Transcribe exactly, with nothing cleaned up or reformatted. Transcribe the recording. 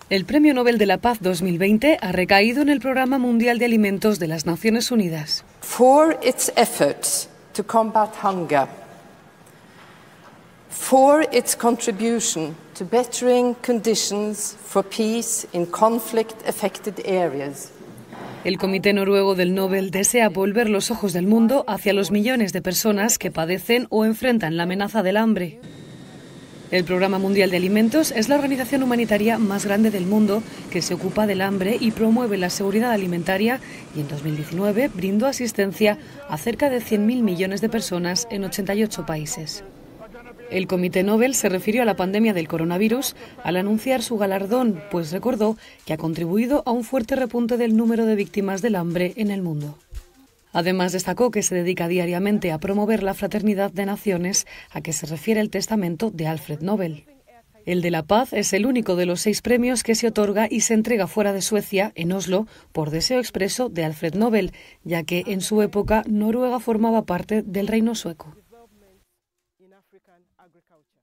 El Premio Nobel de la Paz dos mil veinte ha recaído en el Programa Mundial de Alimentos de las Naciones Unidas. For its efforts to combat hunger, for its contribution to bettering conditions for peace in conflict-affected areas. El Comité Noruego del Nobel desea volver los ojos del mundo hacia los millones de personas que padecen o enfrentan la amenaza del hambre. El Programa Mundial de Alimentos es la organización humanitaria más grande del mundo que se ocupa del hambre y promueve la seguridad alimentaria, y en dos mil diecinueve brindó asistencia a cerca de cien mil millones de personas en ochenta y ocho países. El Comité Nobel se refirió a la pandemia del coronavirus al anunciar su galardón, pues recordó que ha contribuido a un fuerte repunte del número de víctimas del hambre en el mundo. Además, destacó que se dedica diariamente a promover la fraternidad de naciones, a que se refiere el testamento de Alfred Nobel. El de la Paz es el único de los seis premios que se otorga y se entrega fuera de Suecia, en Oslo, por deseo expreso de Alfred Nobel, ya que en su época Noruega formaba parte del reino sueco. African agriculture.